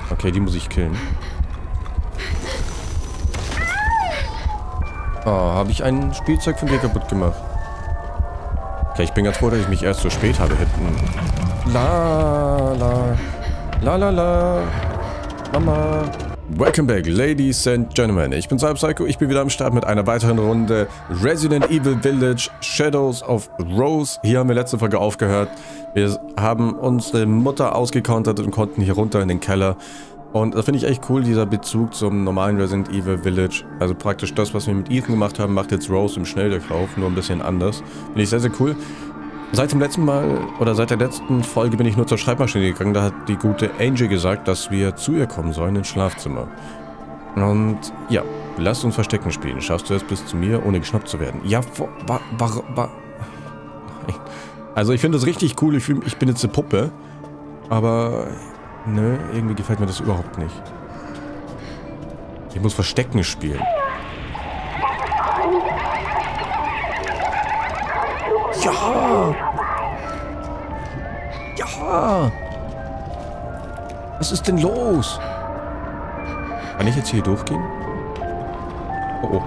Okay, die muss ich killen. Oh, habe ich ein Spielzeug von dir kaputt gemacht? Okay, ich bin ganz froh, dass ich mich erst so spät habe hinten. La. Mama. Welcome back, Ladies and Gentlemen. Ich bin Cyberpsycho. Ich bin wieder am Start mit einer weiteren Runde Resident Evil Village Shadows of Rose. Hier haben wir letzte Folge aufgehört. Wir haben unsere Mutter ausgecountert und konnten hier runter in den Keller. Und das finde ich echt cool, dieser Bezug zum normalen Resident Evil Village. Also praktisch das, was wir mit Ethan gemacht haben, macht jetzt Rose im Schnelldurchlauf, nur ein bisschen anders. Finde ich sehr, sehr cool. Seit dem letzten Mal, oder seit der letzten Folge bin ich nur zur Schreibmaschine gegangen. Da hat die gute Angie gesagt, dass wir zu ihr kommen sollen ins Schlafzimmer. Und ja, lasst uns Verstecken spielen. Schaffst du es bis zu mir, ohne geschnappt zu werden? Ja, also ich finde das richtig cool. Ich bin jetzt eine Puppe. Aber, ne, irgendwie gefällt mir das überhaupt nicht. Ich muss Verstecken spielen. Ja! Ja! Was ist denn los? Kann ich jetzt hier durchgehen? Oh.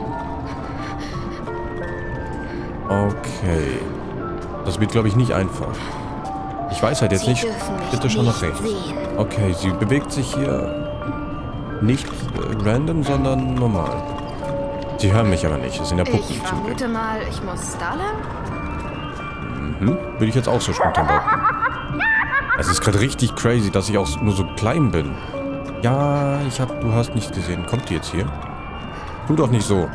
Okay. Das wird, glaube ich, nicht einfach. Ich weiß halt jetzt nicht. Bitte schon nach rechts. Okay, sie bewegt sich hier nicht random, sondern normal. Sie hören mich aber nicht. Es sind ja Puppen. Ich vermute mal, ich muss da lang? Würde ich jetzt auch so spontan behaupten. Es ist gerade richtig crazy, dass ich auch nur so klein bin. Ja, du hast nicht gesehen. Kommt die jetzt hier? Tu doch nicht so.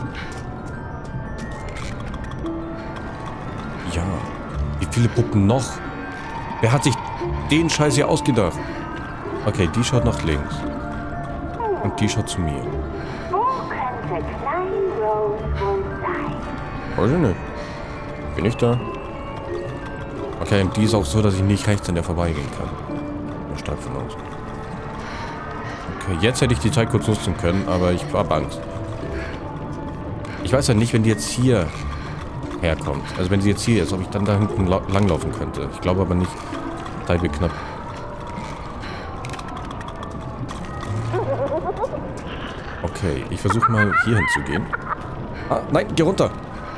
Ja. Wie viele Puppen noch? Wer hat sich den Scheiß hier ausgedacht? Okay, die schaut nach links. Und die schaut zu mir. Wo könnte Klein Rose wohl sein? Weiß ich nicht. Bin ich da? Okay, und die ist auch so, dass ich nicht rechts an der vorbeigehen kann. Ich stark von aus. Okay, jetzt hätte ich die Zeit kurz nutzen können, aber ich habe Angst. Ich weiß ja nicht, wenn die jetzt hier herkommt. Also wenn sie jetzt hier ist, ob ich dann da hinten langlaufen könnte. Ich glaube aber nicht. Zeit wird knapp. Okay, ich versuche mal hier hinzugehen. Ah, nein, geh runter.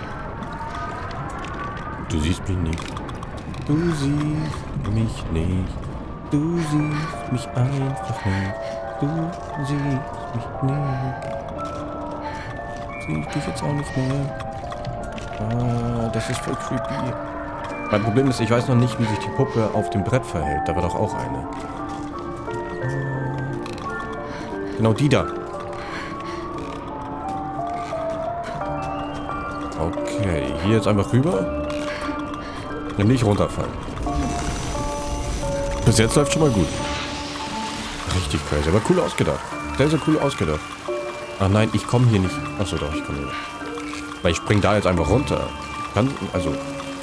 Du siehst mich nicht. Du siehst mich nicht. Du siehst mich einfach nicht. Du siehst mich nicht. Sieh ich dich jetzt auch nicht mehr? Ah, das ist voll creepy. Mein Problem ist, ich weiß noch nicht, wie sich die Puppe auf dem Brett verhält. Da war doch auch eine. Genau die da. Okay, hier jetzt einfach rüber. Und nicht runterfallen. Bis jetzt läuft schon mal gut. Richtig crazy, aber cool ausgedacht. Sehr, sehr cool ausgedacht. Ach nein, ich komme hier nicht. Achso, doch, ich komme hier. Weil ich spring da jetzt einfach runter. Kann, also.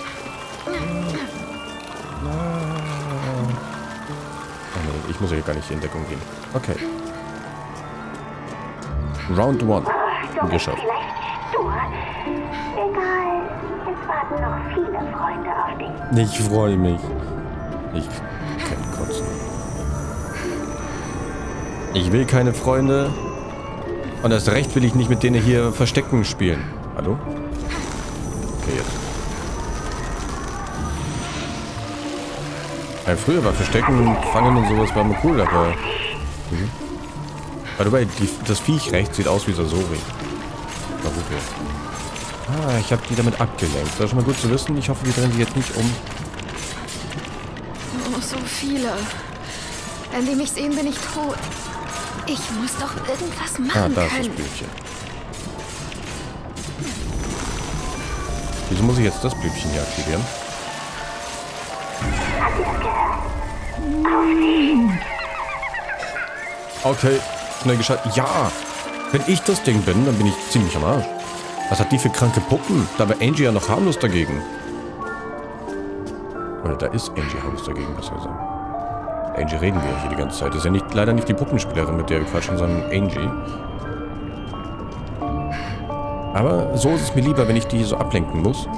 Ach nee, ich muss hier gar nicht in Deckung gehen. Okay. Round 1. Geschafft. Egal, es warten noch viele Freunde auf dich. Ich freue mich. Ich kann kotzen. Ich will keine Freunde. Und erst recht will ich nicht mit denen hier Verstecken spielen. Hallo? Okay, jetzt. Ja, früher war Verstecken und Fangen und sowas war immer cool, aber... Wobei, das Viech rechts sieht aus wie Sasori. Ah, ich habe die damit abgelenkt. Das ist schon mal gut zu wissen. Ich hoffe, die drehen sie jetzt nicht um. Oh, so viele. Wenn die mich sehen, bin ich tot. Ich muss doch irgendwas machen da ist das Blümchen. Wieso muss ich jetzt das Blümchen hier aktivieren? Okay, schnell geschaltet. Ja! Wenn ich das Ding bin, dann bin ich ziemlich am Arsch. Was hat die für kranke Puppen? Da war Angie ja noch harmlos dagegen. Oder da ist Angie harmlos dagegen, besser gesagt. Angie reden wir hier die ganze Zeit. Das ist ja nicht, leider nicht die Puppenspielerin, mit der wir quatschen, sondern Angie. Aber so ist es mir lieber, wenn ich die so ablenken muss.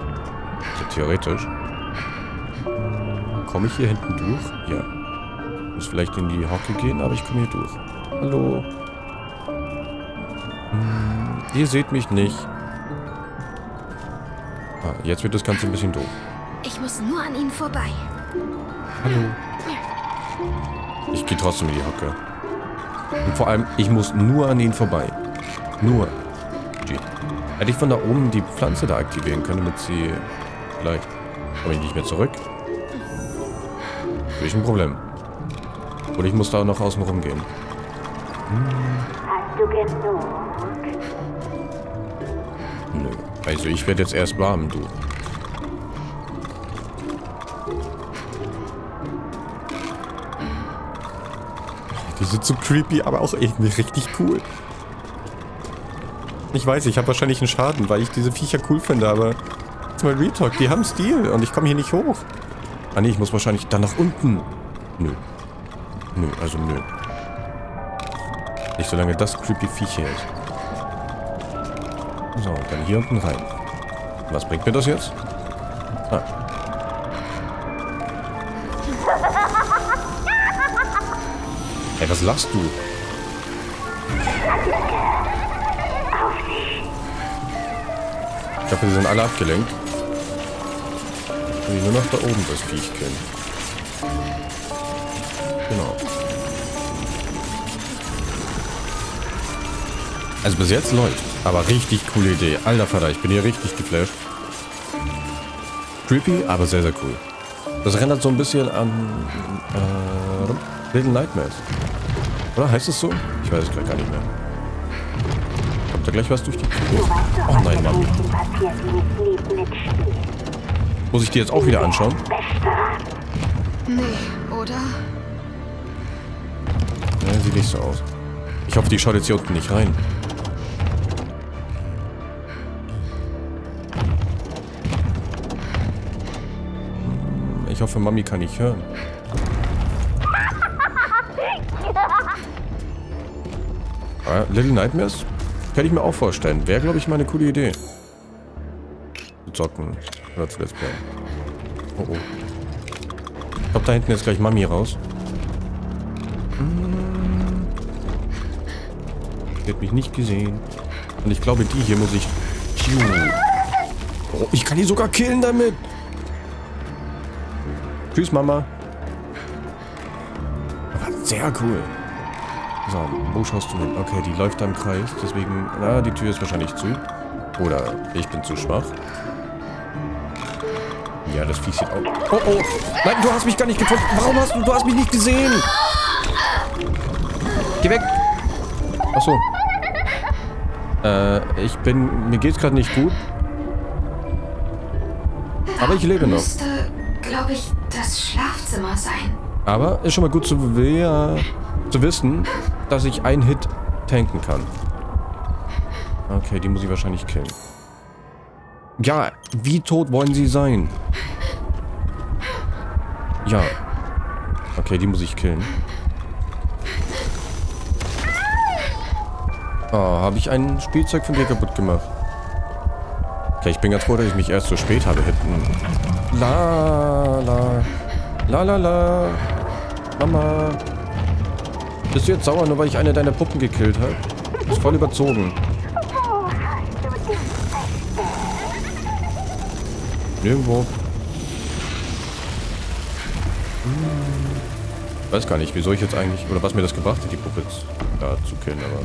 Also theoretisch. Komme ich hier hinten durch? Ja. Muss vielleicht in die Hocke gehen, aber ich komme hier durch. Hallo. Ihr seht mich nicht. Ah, jetzt wird das Ganze ein bisschen doof. Ich muss nur an ihnen vorbei. Hallo. Ich gehe trotzdem in die Hocke. Und vor allem, ich muss nur an ihnen vorbei. Nur. Hätte ich von da oben die Pflanze da aktivieren können, damit sie... Vielleicht komme ich nicht mehr zurück. Habe ich ein Problem. Oder ich muss da noch außen rum gehen. Hast du genug? Nö. Also ich werde jetzt erst warm, du. Die sind so creepy, aber auch irgendwie richtig cool. Ich weiß, ich habe wahrscheinlich einen Schaden, weil ich diese Viecher cool finde, aber... Jetzt mal Real Talk, die haben Stil und ich komme hier nicht hoch. Ah nee, ich muss wahrscheinlich dann nach unten. Nö. Nö, also nö. Nicht solange das creepy Viech hier ist. So, dann hier unten rein. Was bringt mir das jetzt? Ah. Hey, was lachst du? Ich hoffe, die sind alle abgelenkt. Und nur noch da oben das Viech killen. Genau. Also bis jetzt läuft. Aber richtig coole Idee. Alter Vater, ich bin hier richtig geflasht. Creepy, aber sehr, sehr cool. Das erinnert so ein bisschen an Little Nightmares. Oder heißt es so? Ich weiß es gerade gar nicht mehr. Kommt da gleich was durch die Tür? Oh nein, Mann. Muss ich die jetzt auch wieder anschauen? Nee, oder? Ja, sieht nicht so aus. Ich hoffe, die schaut jetzt hier unten nicht rein. Ich hoffe, Mami kann nicht hören. Ah, Little Nightmares? Kann ich mir auch vorstellen. Wäre, glaube ich, mal eine coole Idee. Zu zocken. Oder zu Let's Play. Oh oh. Ich glaube, da hinten ist gleich Mami raus. Die hat mich nicht gesehen. Und ich glaube, die hier muss ich... Oh, ich kann die sogar killen damit. Tschüss, Mama. Aber sehr cool. So, wo schaust du hin? Okay, die läuft da im Kreis. Deswegen... Na, die Tür ist wahrscheinlich zu. Oder ich bin zu schwach. Ja, das Vieh sieht aus... Oh, oh. Nein, du hast mich gar nicht gefunden. Warum hast du... Du hast mich nicht gesehen. Geh weg. Achso. Ich bin... Mir geht's gerade nicht gut. Aber ich lebe noch. Müsste, glaube ich, das Schlafzimmer sein. Aber ist schon mal gut zu wissen, dass ich einen Hit tanken kann. Okay, die muss ich wahrscheinlich killen. Ja, wie tot wollen sie sein? Ja. Okay, die muss ich killen. Oh, habe ich ein Spielzeug von dir kaputt gemacht? Okay, ich bin ganz froh, dass ich mich erst so spät habe hitten. La, la. La, la, la. Mama. Bist du jetzt sauer, nur weil ich eine deiner Puppen gekillt habe? Du bist voll überzogen. Nirgendwo. Ich weiß gar nicht, wieso ich jetzt eigentlich... Oder was mir das gebracht hat, die Puppe jetzt da zu killen, aber...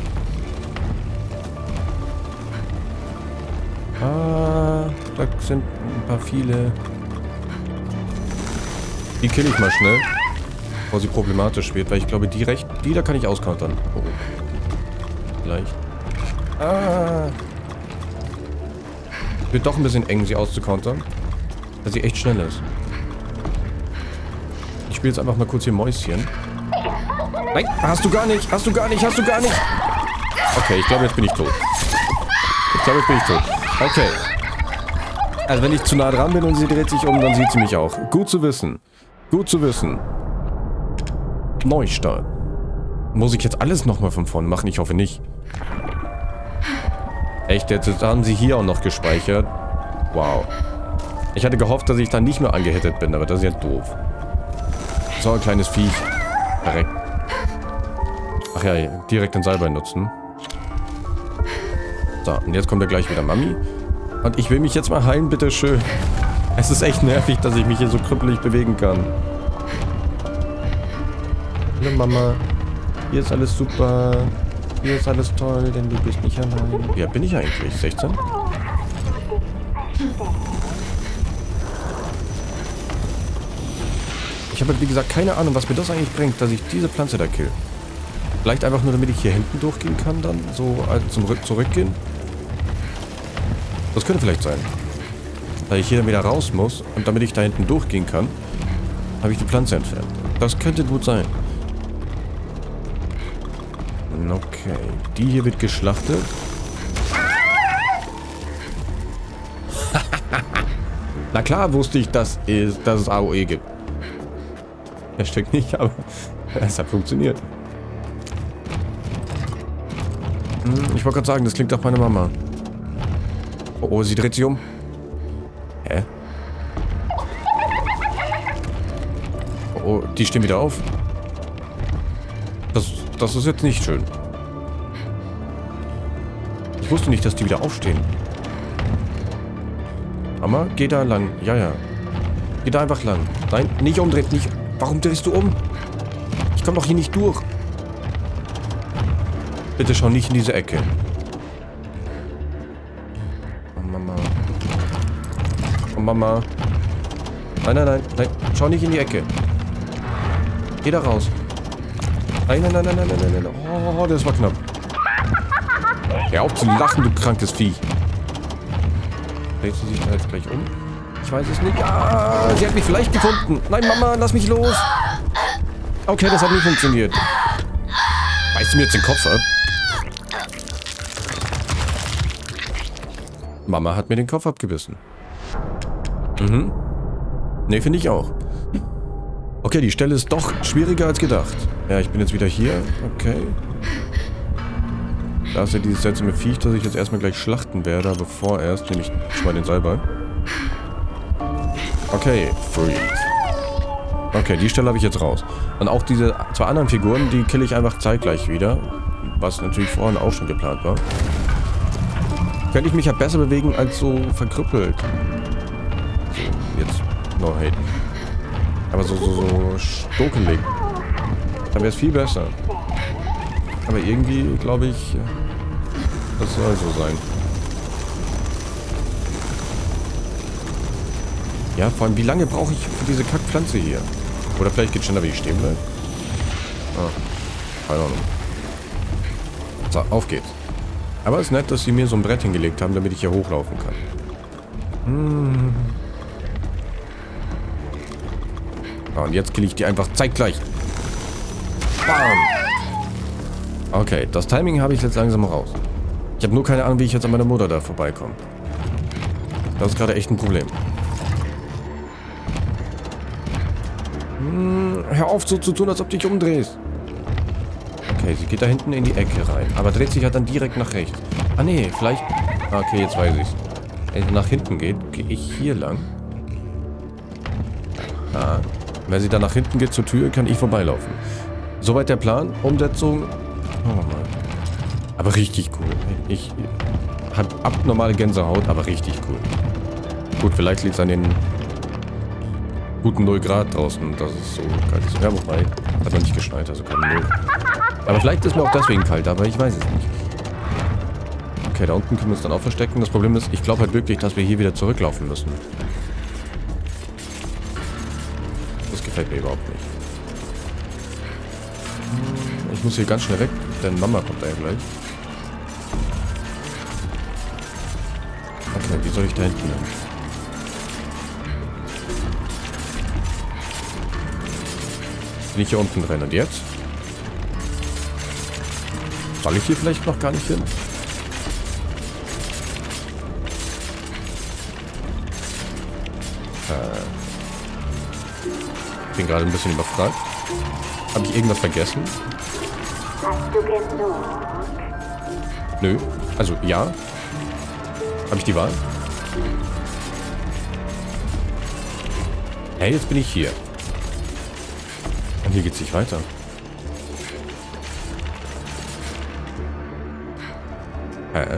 Ah, da sind ein paar viele. Die kill ich mal schnell, bevor sie problematisch wird, weil ich glaube, die da kann ich auskontern. Oh. Vielleicht. Ah. Wird doch ein bisschen eng, sie auszukontern, weil sie echt schnell ist. Ich spiele jetzt einfach mal kurz hier Mäuschen. Nein, hast du gar nicht, hast du gar nicht, hast du gar nicht. Okay, ich glaube, jetzt bin ich tot. Ich glaube, jetzt bin ich tot. Okay. Also wenn ich zu nah dran bin und sie dreht sich um, dann sieht sie mich auch. Gut zu wissen. Gut zu wissen. Neustart. Muss ich jetzt alles nochmal von vorne machen? Ich hoffe nicht. Echt, jetzt haben sie hier auch noch gespeichert. Wow. Ich hatte gehofft, dass ich da nicht mehr angehittet bin, aber das ist ja doof. So, ein kleines Viech. Direkt. Ach ja, direkt den Salbei nutzen. So, und jetzt kommt ja gleich wieder Mami. Und ich will mich jetzt mal heilen, bitteschön. Es ist echt nervig, dass ich mich hier so krüppelig bewegen kann. Hallo Mama. Hier ist alles super. Hier ist alles toll, denn du bist nicht allein. Ja, bin ich eigentlich? 16? Ich habe, wie gesagt, keine Ahnung, was mir das eigentlich bringt, dass ich diese Pflanze da kill. Vielleicht einfach nur, damit ich hier hinten durchgehen kann dann, so zurückgehen. Das könnte vielleicht sein. Weil ich hier dann wieder raus muss und damit ich da hinten durchgehen kann, habe ich die Pflanze entfernt. Das könnte gut sein. Okay, die hier wird geschlachtet. Na klar wusste ich, dass es AOE gibt. Hashtag nicht, aber es hat funktioniert. Ich wollte gerade sagen, das klingt auch meine Mama. Oh, oh, sie dreht sich um. Hä? Oh, oh, die stehen wieder auf. Das ist jetzt nicht schön. Ich wusste nicht, dass die wieder aufstehen. Mama, geh da lang. Ja, ja. Geh da einfach lang. Nein, nicht umdrehen. Nicht. Warum drehst du um? Ich komme doch hier nicht durch. Bitte schau nicht in diese Ecke. Oh, Mama. Oh, Mama. Nein, nein, nein. Nein. Schau nicht in die Ecke. Geh da raus. Nein, nein, nein, nein, nein, nein, nein. Oh, das war knapp. Hör auf zu lachen, du krankes Vieh. Dreht sie sich da jetzt gleich um? Ich weiß es nicht. Ah, sie hat mich vielleicht gefunden. Nein, Mama, lass mich los. Okay, das hat nicht funktioniert. Beißt du mir jetzt den Kopf ab? Mama hat mir den Kopf abgebissen. Mhm. Ne, finde ich auch. Okay, die Stelle ist doch schwieriger als gedacht. Ja, ich bin jetzt wieder hier. Okay. Da ist ja dieses seltsame Viech, das ich jetzt erstmal gleich schlachten werde, aber vorerst nehme ich schon mal den Salbei. Okay, freeze. Okay, die Stelle habe ich jetzt raus. Und auch diese zwei anderen Figuren, die kill ich einfach zeitgleich wieder. Was natürlich vorhin auch schon geplant war. Könnte ich mich ja besser bewegen als so verkrüppelt. So, jetzt. No hate. Aber so stokelig. Da wäre es viel besser. Aber irgendwie, glaube ich, das soll so sein. Ja, vor allem, wie lange brauche ich für diese Kackpflanze hier? Oder vielleicht geht es schneller, wie ich stehen bleibe. Ah, keine Ahnung. So, auf geht's. Aber es ist nett, dass sie mir so ein Brett hingelegt haben, damit ich hier hochlaufen kann. Ah, und jetzt kill ich die einfach zeitgleich. Bam! Okay, das Timing habe ich jetzt langsam raus. Ich habe nur keine Ahnung, wie ich jetzt an meiner Mutter da vorbeikomme. Das ist gerade echt ein Problem. Hör auf so zu tun, als ob du dich umdrehst. Okay, sie geht da hinten in die Ecke rein. Aber dreht sich halt dann direkt nach rechts. Ah nee, vielleicht... Ah, okay, jetzt weiß ich's. Wenn sie nach hinten geht, gehe ich hier lang. Ah. Wenn sie dann nach hinten geht zur Tür, kann ich vorbeilaufen. Soweit der Plan. Umsetzung. Oh Mann. Aber richtig cool. Ich habe abnormale Gänsehaut, aber richtig cool. Gut, vielleicht liegt es an den guten 0 Grad draußen, dass es so kalt ist. Ja, wobei, hat noch nicht geschneit, also keine 0. Aber vielleicht ist mir auch deswegen kalt, aber ich weiß es nicht. Okay, da unten können wir uns dann auch verstecken. Das Problem ist, ich glaube halt wirklich, dass wir hier wieder zurücklaufen müssen. Das gefällt mir überhaupt nicht. Ich muss hier ganz schnell weg, denn Mama kommt da ja gleich. Okay, wie soll ich da hinten hin? Bin ich hier unten drin und jetzt? Soll ich hier vielleicht noch gar nicht hin? Ich bin gerade ein bisschen überfragt. Habe ich irgendwas vergessen? Hast du genug? Nö. Also ja. Habe ich die Wahl? Hey, jetzt bin ich hier. Und hier geht's nicht weiter. Hä?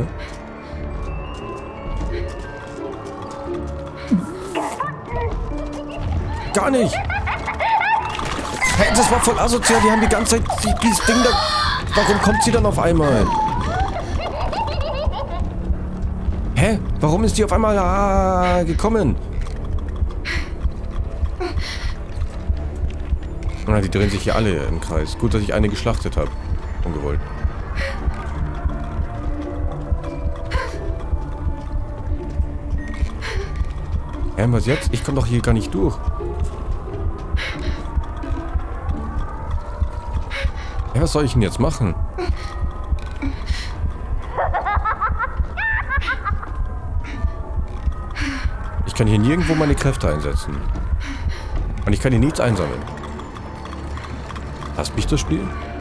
Gar nicht! Hä, das war voll asozial. Die haben die ganze Zeit dieses Ding da... Warum kommt sie dann auf einmal? Hä? Warum ist die auf einmal gekommen? Ah, die drehen sich hier alle im Kreis. Gut, dass ich eine geschlachtet habe. Ungewollt. Hä, was jetzt? Ich komme doch hier gar nicht durch. Ja, was soll ich denn jetzt machen? Ich kann hier nirgendwo meine Kräfte einsetzen. Und ich kann hier nichts einsammeln. Hasst mich das Spiel?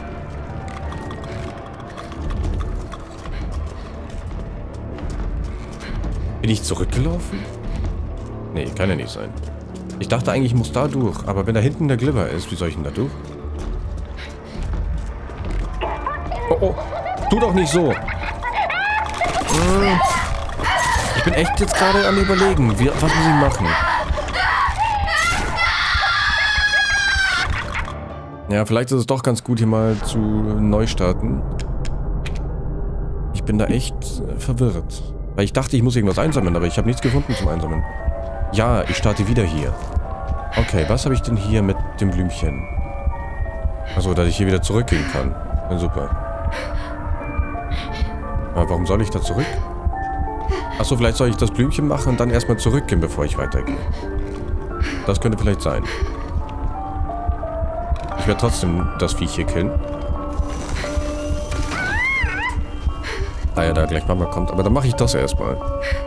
Bin ich zurückgelaufen? Nee, kann ja nicht sein. Ich dachte eigentlich, ich muss da durch. Aber wenn da hinten der Glibber ist, wie soll ich denn da durch? Oh, oh. Tu doch nicht so. Ich bin echt jetzt gerade am Überlegen. Was muss ich machen? Ja, vielleicht ist es doch ganz gut, hier mal zu neu starten. Ich bin da echt verwirrt. Weil ich dachte, ich muss irgendwas einsammeln, aber ich habe nichts gefunden zum Einsammeln. Ja, ich starte wieder hier. Okay, was habe ich denn hier mit dem Blümchen? Achso, dass ich hier wieder zurückgehen kann. Ja, super. Aber warum soll ich da zurück? Achso, vielleicht soll ich das Blümchen machen und dann erstmal zurückgehen, bevor ich weitergehe. Das könnte vielleicht sein. Ich werde trotzdem das Viech hier killen. Ah ja, da gleich Mama kommt. Aber dann mache ich das erstmal.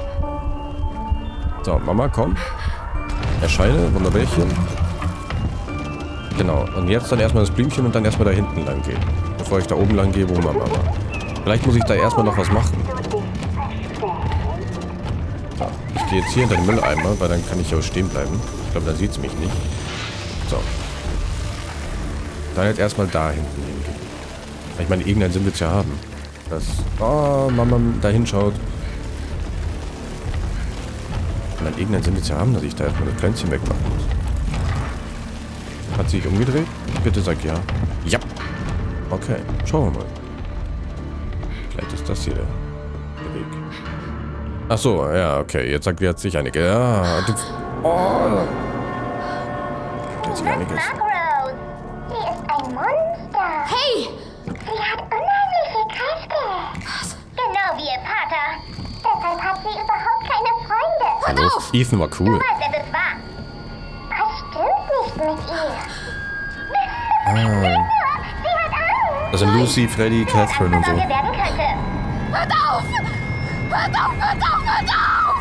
So, Mama, komm. Erscheine, Wunderbärchen. Genau. Und jetzt dann erstmal das Blümchen und dann erstmal da hinten lang gehen. Bevor ich da oben lang gehe, wo Mama war. Vielleicht muss ich da erstmal noch was machen. So, ich gehe jetzt hier hinter den Mülleimer, weil dann kann ich ja auch stehen bleiben. Ich glaube, dann sieht sie mich nicht. So. Dann jetzt erstmal da hinten hingehen. Ich meine, irgendeinen Sinn wird es ja haben. Dass... Oh, Mama da hinschaut. Ich meine, irgendeinen Sinn wird es ja haben, dass ich da erstmal das Pflänzchen wegmachen muss. Hat sie sich umgedreht? Bitte sag ja. Ja. Okay, schauen wir mal. Vielleicht ist das hier der Weg. Ach so, ja, okay. Jetzt sagt jetzt sich einige. Ja, du... Oh. Jetzt sich einiges. Hey! Sie hat unheimliche Kräfte. Genau wie ihr Vater. Deshalb hat sie überhaupt keine Freunde. Hallo, Ethan war cool. Du weißt, wer das war. Was stimmt nicht mit ihr? Ah. Sie hat Angst. Das sind Lucy, Freddy, Catherine und so. Werden könnte. Hört auf! Hört auf, hört auf, hört auf!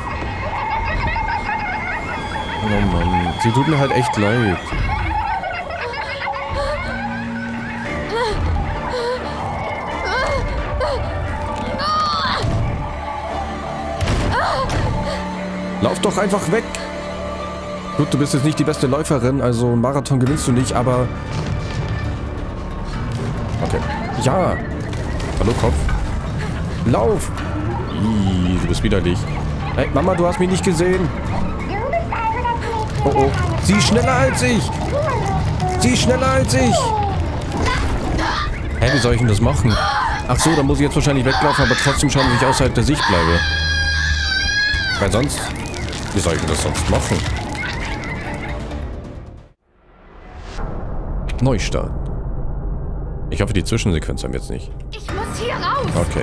Oh Mann, sie tut mir halt echt leid. Lauf doch einfach weg! Gut, du bist jetzt nicht die beste Läuferin, also Marathon gewinnst du nicht, aber... Okay. Ja! Hallo, Kopf. Lauf! Ih, du bist widerlich. Hey, Mama, du hast mich nicht gesehen. Oh, oh. Sie ist schneller als ich! Sie ist schneller als ich! Hä, wie soll ich denn das machen? Ach so, dann muss ich jetzt wahrscheinlich weglaufen, aber trotzdem schauen, wie ich außerhalb der Sicht bleibe. Weil sonst... Wie soll ich denn das sonst machen? Neustart. Ich hoffe, die Zwischensequenz haben wir jetzt nicht. Ich muss hier raus! Okay.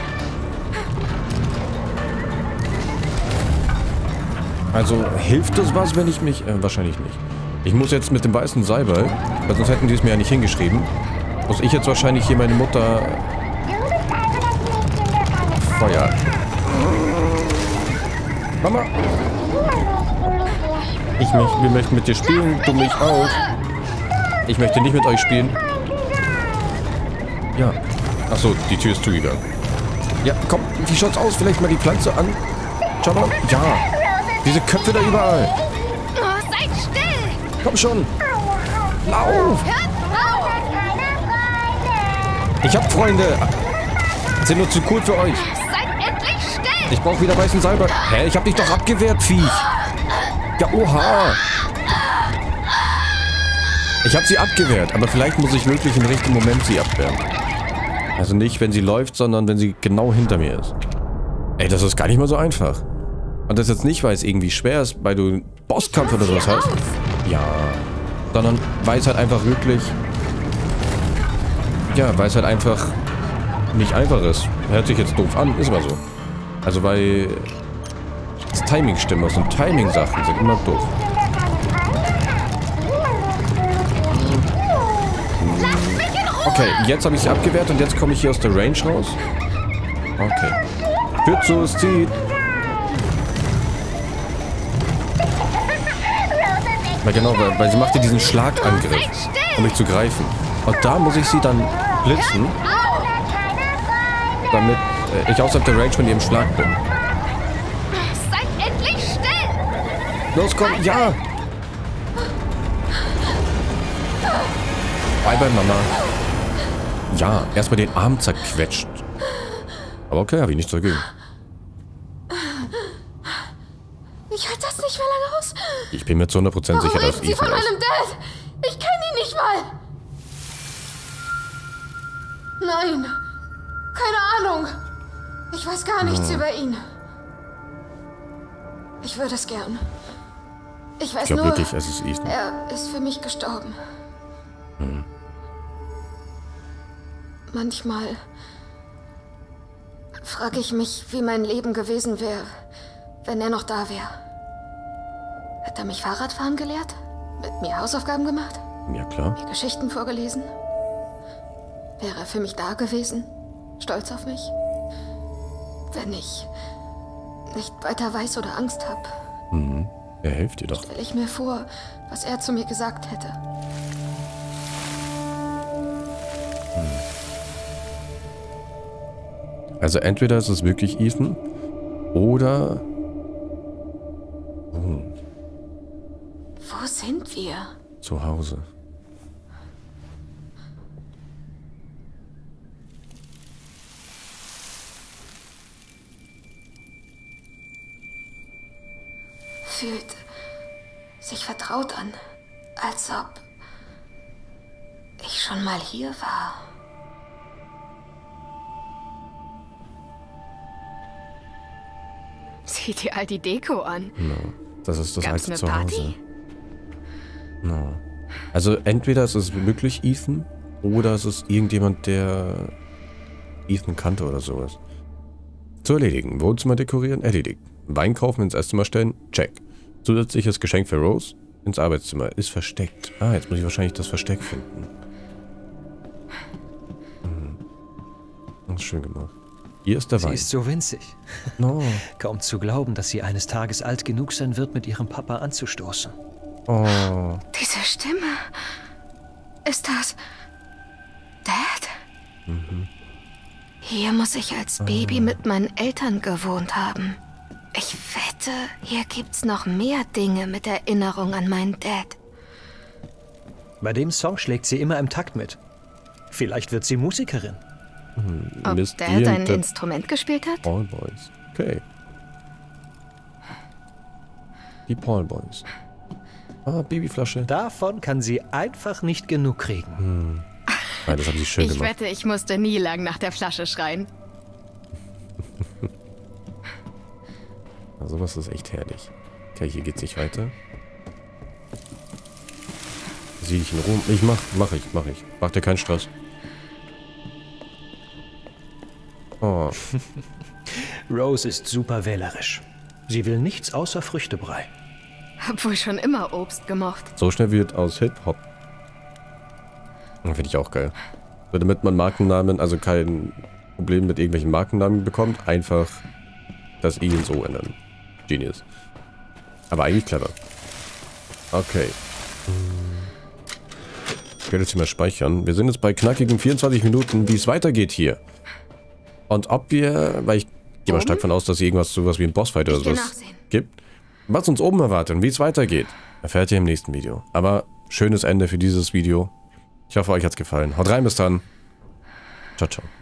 Also, hilft das was, wenn ich mich... wahrscheinlich nicht. Ich muss jetzt mit dem weißen Seibel, weil sonst hätten die es mir ja nicht hingeschrieben, muss ich jetzt wahrscheinlich hier meine Mutter... Feuer. Mama! Wir möchten mit dir spielen, du mich auch. Ich möchte nicht mit euch spielen. Ja. Achso, die Tür ist zugegangen. Ja, komm, wie schaut's aus? Vielleicht mal die Pflanze an. Schau mal. Ja. Diese Köpfe da überall. Oh, seid still! Komm schon. Lauf. Hört auf! Ich hab Freunde. Sind nur zu cool für euch. Seid endlich still! Ich brauche wieder weißen Salbei. Hä, ich hab dich doch abgewehrt, Viech. Ja, oha. Ich habe sie abgewehrt, aber vielleicht muss ich wirklich im richtigen Moment sie abwehren. Also nicht, wenn sie läuft, sondern wenn sie genau hinter mir ist. Ey, das ist gar nicht mal so einfach. Und das jetzt nicht, weil es irgendwie schwer ist, weil du einen Bosskampf oder sowas hast. Ja. Sondern weil es halt einfach wirklich... Ja, weil es halt einfach nicht einfach ist. Hört sich jetzt doof an, ist aber so. Also weil das Timing stimmt muss und Timing-Sachen sind immer doof. Okay, jetzt habe ich sie abgewehrt und jetzt komme ich hier aus der Range raus. Okay. Pützus, zieht. Weil genau, weil sie machte diesen Schlagangriff, um mich zu greifen. Und da muss ich sie dann blitzen, damit ich außerhalb der Range von ihrem Schlag bin. Seid endlich still! Los, komm, ja! Bye, bye, Mama. Ja, erstmal den Arm zerquetscht. Aber okay, habe ich nichts dagegen. Ich halte das nicht mehr lange aus. Ich bin mir zu 100% sicher, dass Reden Sie von Ethan meinem Dad? Ich kenne ihn nicht mal. Nein, keine Ahnung. Ich weiß gar nichts über ihn. Ich würde es gern. Ich weiß nur, wirklich, es ist Ethan. Er ist für mich gestorben. Manchmal frage ich mich, wie mein Leben gewesen wäre, wenn er noch da wäre. Hat er mich Fahrradfahren gelehrt? Mit mir Hausaufgaben gemacht? Ja, klar. Mir Geschichten vorgelesen? Wäre er für mich da gewesen? Stolz auf mich? Wenn ich nicht weiter weiß oder Angst habe, Er hilft dir doch. stelle ich mir vor, was er zu mir gesagt hätte. Also entweder ist es wirklich Ethan oder... Wo sind wir? zu Hause. Fühlt sich vertraut an, als ob ich schon mal hier war. Sieh dir all die Deko an. No. Das ist das Gab's alte eine Zuhause. Party? No. Also entweder ist es wirklich Ethan oder es ist irgendjemand, der Ethan kannte oder sowas. Zu erledigen. Wohnzimmer dekorieren? Erledigt. Wein kaufen, ins Esszimmer stellen? Check. Zusätzliches Geschenk für Rose? Ins Arbeitszimmer. Ist versteckt. Ah, jetzt muss ich wahrscheinlich das Versteck finden. Das ist schön gemacht. Hier ist der Wein. Sie ist so winzig. No. Kaum zu glauben, dass sie eines Tages alt genug sein wird, mit ihrem Papa anzustoßen. Oh. Diese Stimme. Ist das Dad? Hier muss ich als Baby mit meinen Eltern gewohnt haben. Ich wette, hier gibt's noch mehr Dinge mit Erinnerung an meinen Dad. Bei dem Song schlägt sie immer im Takt mit. Vielleicht wird sie Musikerin. Ob Mist, Dad ihr ein der Instrument gespielt hat? Paul Boys. Okay. Die Paul Boys. Ah, Babyflasche. Davon kann sie einfach nicht genug kriegen. Nein, das haben sie schön Ich gemacht. wette, ich musste nie lang nach der Flasche schreien. Also was ist echt herrlich. Okay, hier geht's nicht weiter. Sieh ich in Ruhe. Mach ich. Mach dir keinen Stress. Oh, Rose ist super wählerisch. Sie will nichts außer Früchtebrei. Hab wohl schon immer Obst gemocht. so schnell wird aus Hip-Hop. Finde ich auch geil. So, damit man Markennamen, also kein Problem mit irgendwelchen Markennamen bekommt, einfach das I ins O ändern. Genius. Aber eigentlich clever. Okay. Ich werde jetzt hier mal speichern. Wir sind jetzt bei knackigen 24 Minuten, wie es weitergeht hier. Und ob wir, weil ich gehe mal stark davon aus, dass es irgendwas sowas wie ein Bossfight oder Ich geh sowas nachsehen. gibt. Was uns oben erwartet und wie es weitergeht, erfährt ihr im nächsten Video. Aber schönes Ende für dieses Video. Ich hoffe, euch hat's gefallen. Haut rein, bis dann. Ciao, ciao.